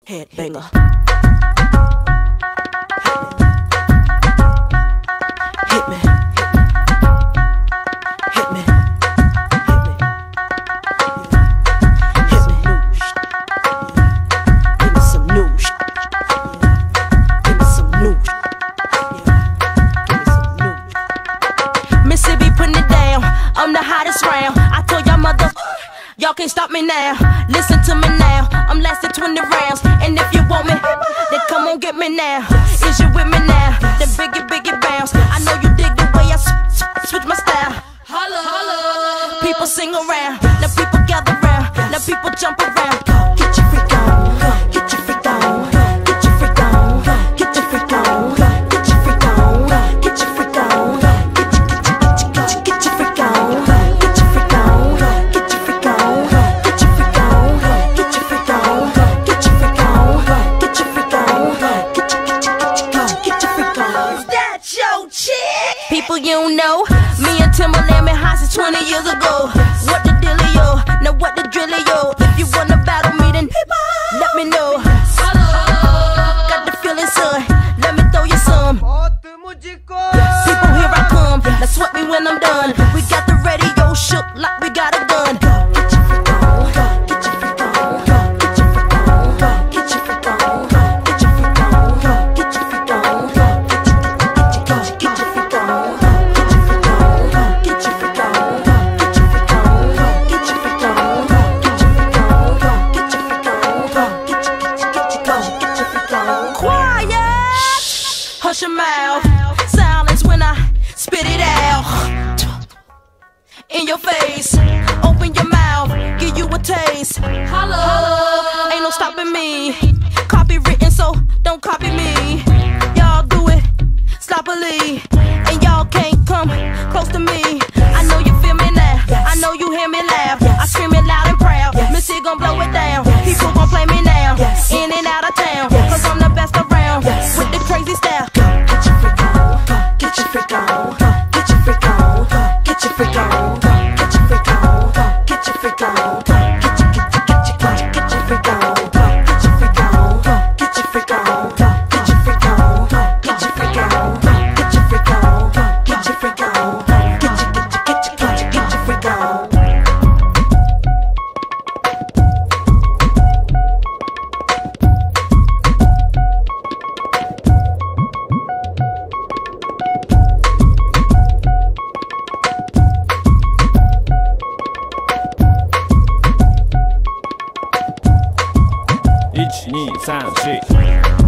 Headbanger. Hit me. Hit me. Hit me. Give me some news. Give me some news. Give me some news. Missy be putting it down. I'm the hottest round. I told y'all mother, y'all can't stop me now. Listen to me now. I'm lasting 20 rounds. And if you want me, then come on get me now. Is you with me now? Then biggie bounce. I know you dig the way I switch my style. Holla, holla. People sing around. Now people gather round. Now people jump around. Get your freak on. Get your freak on. Get your freak on. Get your freak on. Get your freak on. Get your freak on. Get your freak on. Get your freak on. Get your freak on. Get your freak on. Get your freak on. Get your freak on. Get your freak on. Get your freak on. Is that your chick? People you don't know, me and Timberland been hot since 20 years ago. What the dealio? Now what the drillio? If you wanna battle me, then let me know. Got the feeling, son. Let me throw you some. People, here I come. Now sweat me when I'm done. We got the radio shook like we got a gun. Get your freak on. Get your freak on. Get your freak on. Get your freak on. Get your freak on. Get your freak on. Get your freak on. Get your freak on. Get your freak on. Get your freak on. Get your freak on. Get your freak on. Get your freak on. Get your freak on. Quiet. Hush your mouth. Silence when I spit it out. In your face. Open your mouth. Give you a taste. Holla. Ain't no stopping me. Copywritten, so don't copy me. Y'all do it sloppily, and y'all can't come close to me. I know you feel me now. I know you hear me laugh. I scream it loud and proud. Missy gon' blow it down. People gon' play me now. In and out of town. Cause I'm the best around. With the crazy style. Get your freak on. Get your freak on. Get your freak on. Get your freak on. Get your freak on. Get your freak on. Get your freak on. Get your freak on. Get your freak on. Get your freak on. Get your freak on. Get your freak on. Get your freak on. Get your freak on. Get your freak on. 1、2、3、4